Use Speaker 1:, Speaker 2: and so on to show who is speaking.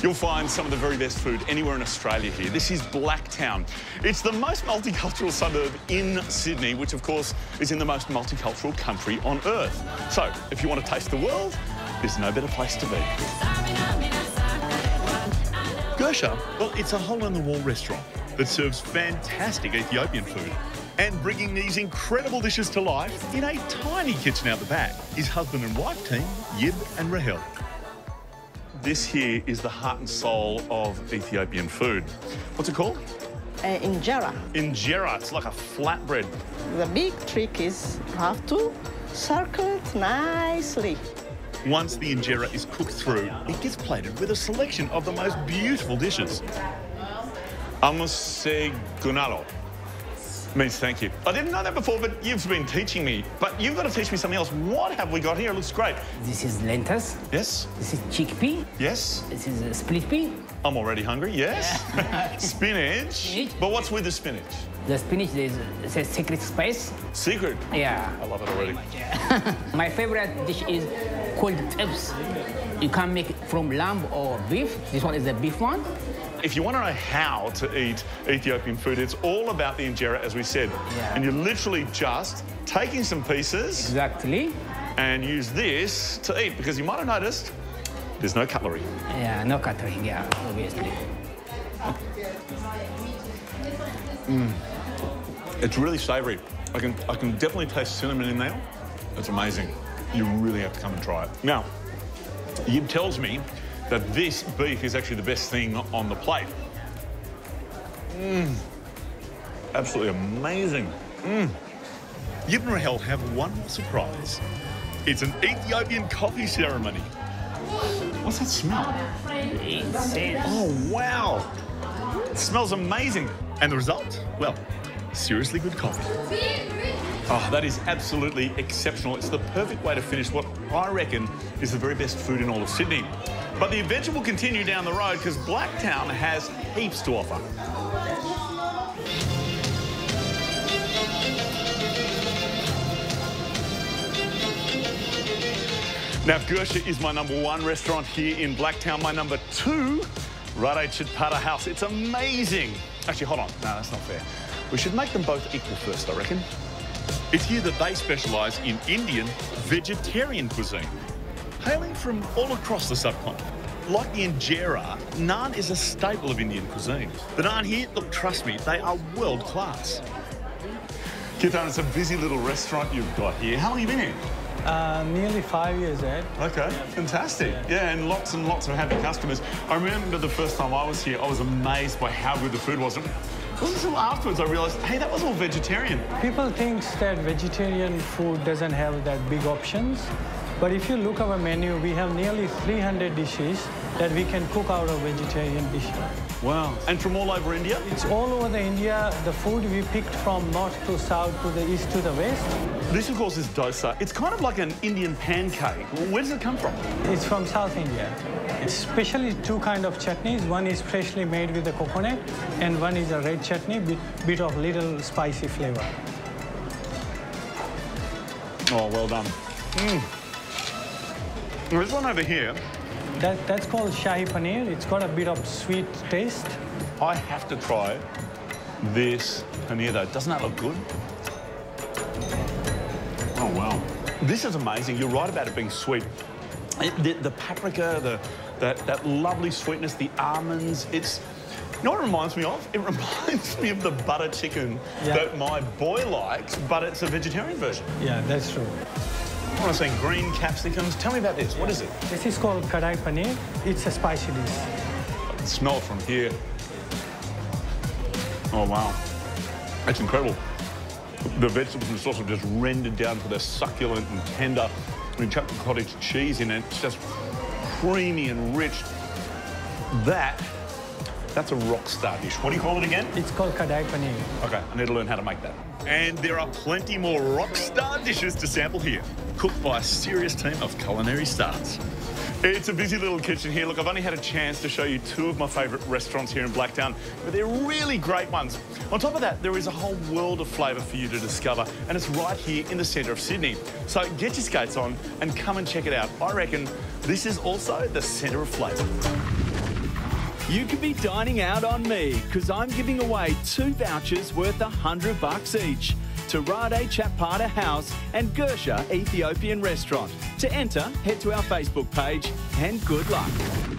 Speaker 1: You'll find some of the very best food anywhere in Australia here. This is Blacktown. It's the most multicultural suburb in Sydney, which of course is in the most multicultural country on earth. So if you want to taste the world, there's no better place to be. Gersha, well, it's a hole-in-the-wall restaurant that serves fantastic Ethiopian food. And bringing these incredible dishes to life in a tiny kitchen out the back is husband and wife team, Yib and Rahel. This here is the heart and soul of Ethiopian food. What's it called?
Speaker 2: Injera.
Speaker 1: Injera. It's like a flatbread.
Speaker 2: The big trick is you have to circle it nicely.
Speaker 1: Once the injera is cooked through, it gets plated with a selection of the most beautiful dishes. Gunalo means thank you. I didn't know that before, but you've been teaching me. But you've got to teach me something else. What have we got here? It looks great.
Speaker 3: This is lentils.
Speaker 1: Yes.
Speaker 3: This is chickpea.
Speaker 1: Yes.
Speaker 3: This is a split pea.
Speaker 1: I'm already hungry, yes.
Speaker 3: Yeah.
Speaker 1: Spinach. But what's with the spinach?
Speaker 3: The spinach is a secret spice.
Speaker 1: Secret?
Speaker 3: Yeah.
Speaker 1: I love it already.
Speaker 3: My favorite dish is called tips. You can make it from lamb or beef. This one is the beef one.
Speaker 1: If you want to know how to eat Ethiopian food, it's all about the injera, as we said.
Speaker 3: Yeah.
Speaker 1: And you're literally just taking some pieces.
Speaker 3: Exactly.
Speaker 1: And use this to eat, because you might have noticed there's no cutlery.
Speaker 3: Yeah, no cutlery, yeah, obviously.
Speaker 1: It's really savoury. I can definitely taste cinnamon in there. It's amazing. You really have to come and try it. Now, Yib tells me that this beef is actually the best thing on the plate. Absolutely amazing. Yib and Rahel have one more surprise. It's an Ethiopian coffee ceremony. What's that smell? Oh, wow. It smells amazing. And the result? Well, seriously good coffee. Oh, that is absolutely exceptional. It's the perfect way to finish what I reckon is the very best food in all of Sydney. But the adventure will continue down the road because Blacktown has heaps to offer. Now, Gersha is my #1 restaurant here in Blacktown. My #2, Rade Chitpata House. It's amazing. Actually, hold on. No, that's not fair. We should make them both equal first, I reckon. It's here that they specialise in Indian vegetarian cuisine, hailing from all across the subcontinent. Like the injera, naan is a staple of Indian cuisine. The naan here, look, trust me, they are world class. Kirtan, it's a busy little restaurant you've got here. How long have you been here?
Speaker 4: Nearly 5 years, Ed.
Speaker 1: Okay, fantastic. Yeah, and lots of happy customers. I remember the first time I was here, I was amazed by how good the food was. It wasn't until afterwards I realised, hey, that was all vegetarian.
Speaker 4: People think that vegetarian food doesn't have that big options. But if you look at our menu, we have nearly 300 dishes that we can cook out of vegetarian dishes.
Speaker 1: Wow. And from all over India?
Speaker 4: It's all over the India. The food we picked from north to south, to the east to the west.
Speaker 1: This, of course, is dosa. It's kind of like an Indian pancake. Where does it come from?
Speaker 4: It's from South India. It's especially two kinds of chutneys. One is freshly made with the coconut, and one is a red chutney, bit of little spicy flavor.
Speaker 1: Oh, well done. There's one over here.
Speaker 4: That's called Shahi Paneer. It's got a bit of sweet taste.
Speaker 1: I have to try this paneer, though. Doesn't that look good? Oh, wow. This is amazing. You're right about it being sweet. The paprika, that lovely sweetness, the almonds, it's... You know what it reminds me of? It reminds me of the butter chicken that my boy likes, but it's a vegetarian version.
Speaker 4: Yeah, that's true.
Speaker 1: I want to say green capsicums. Tell me about this. What is it?
Speaker 4: This is called Kadai Paneer. It's a spicy dish.
Speaker 1: I can smell it from here. Oh, wow. That's incredible. The vegetables and the sauce are just rendered down to the succulent and tender. We chuck the cottage cheese in it. It's just creamy and rich. That's a rock star dish. What do you call it again?
Speaker 4: It's called Kadai Paneer.
Speaker 1: Okay, I need to learn how to make that. And there are plenty more rock star dishes to sample here, cooked by a serious team of culinary stars. It's a busy little kitchen here. Look, I've only had a chance to show you 2 of my favourite restaurants here in Blacktown, but they're really great ones. On top of that, there is a whole world of flavour for you to discover, and it's right here in the centre of Sydney. So get your skates on and come and check it out. I reckon this is also the centre of flavour.
Speaker 5: You could be dining out on me because I'm giving away 2 vouchers worth $100 each to Rade Chapata House and Gersha Ethiopian Restaurant. To enter, head to our Facebook page and good luck.